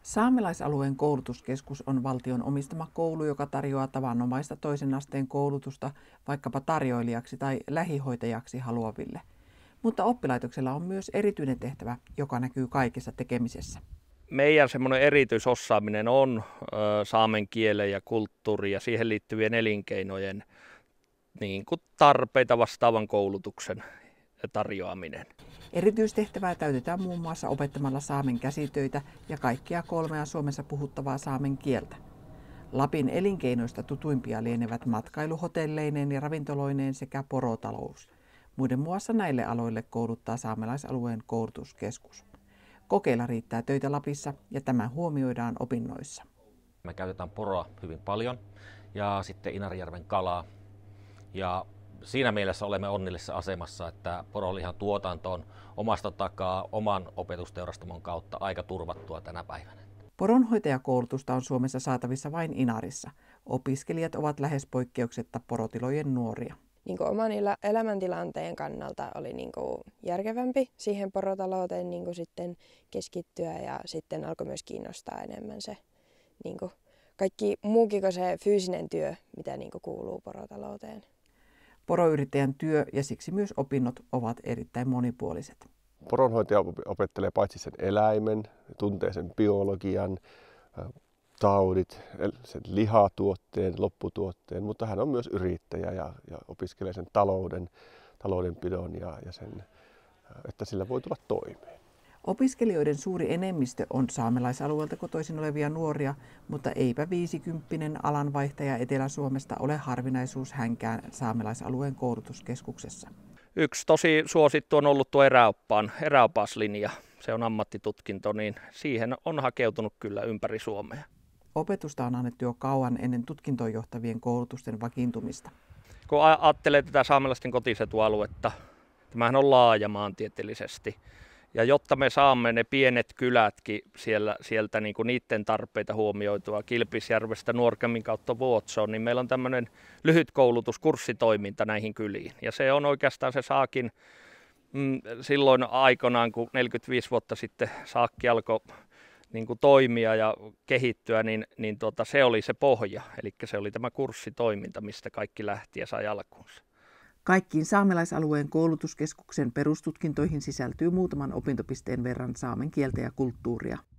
Saamelaisalueen koulutuskeskus on valtion omistama koulu, joka tarjoaa tavanomaista toisen asteen koulutusta vaikkapa tarjoilijaksi tai lähihoitajaksi haluaville. Mutta oppilaitoksella on myös erityinen tehtävä, joka näkyy kaikessa tekemisessä. Meidän semmoinen erityisosaaminen on saamen kielen ja kulttuuri ja siihen liittyvien elinkeinojen niin kuin tarpeita vastaavan koulutuksen tarjoaminen. Erityistehtävää täytetään muun muassa opettamalla saamen käsitöitä ja kaikkia kolmea Suomessa puhuttavaa saamen kieltä. Lapin elinkeinoista tutuimpia lienevät matkailu hotelleineen ja ravintoloineen sekä porotalous. Muiden muassa näille aloille kouluttaa saamelaisalueen koulutuskeskus. Kokeilla riittää töitä Lapissa ja tämä huomioidaan opinnoissa. Me käytetään poroa hyvin paljon ja sitten Inarijärven kalaa. Ja siinä mielessä olemme onnellisessa asemassa, että porolihan tuotanto on omasta takaa oman opetusteurastamon kautta aika turvattua tänä päivänä. Poronhoitajakoulutusta on Suomessa saatavissa vain Inarissa. Opiskelijat ovat lähes poikkeuksetta porotilojen nuoria. Oman elämäntilanteen kannalta oli järkevämpi siihen porotalouteen sitten keskittyä ja sitten alkoi myös kiinnostaa enemmän se kaikki muukin kuin se fyysinen työ, mitä kuuluu porotalouteen. Poroyrittäjän työ ja siksi myös opinnot ovat erittäin monipuoliset. Poronhoitaja opettelee paitsi sen eläimen, tuntee sen biologian, taudit, sen lihatuotteen, lopputuotteen, mutta hän on myös yrittäjä ja opiskelee sen taloudenpidon ja sen, että sillä voi tulla toimeen. Opiskelijoiden suuri enemmistö on saamelaisalueelta kotoisin olevia nuoria, mutta eipä 50-vuotias alanvaihtaja Etelä-Suomesta ole harvinaisuus hänkään saamelaisalueen koulutuskeskuksessa. Yksi tosi suosittu on ollut tuo eräopaslinja. Se on ammattitutkinto, niin siihen on hakeutunut kyllä ympäri Suomea. Opetusta on annettu jo kauan ennen tutkintoon johtavien koulutusten vakiintumista. Kun ajattelee tätä saamelaisten kotiseutualuetta, tämähän on laaja maantieteellisesti. Ja jotta me saamme ne pienet kylätkin sieltä niiden tarpeita huomioitua Kilpisjärvestä Nuorgamin kautta Vuotsoon, niin meillä on tämmöinen lyhyt kurssitoiminta näihin kyliin. Ja se on oikeastaan se saakin silloin aikanaan, kun 45 vuotta sitten saakki alkoi toimia ja kehittyä, niin se oli se pohja. Eli se oli tämä kurssitoiminta, mistä kaikki lähti ja sai alkuunsa. Kaikkiin saamelaisalueen koulutuskeskuksen perustutkintoihin sisältyy muutaman opintopisteen verran saamen kieltä ja kulttuuria.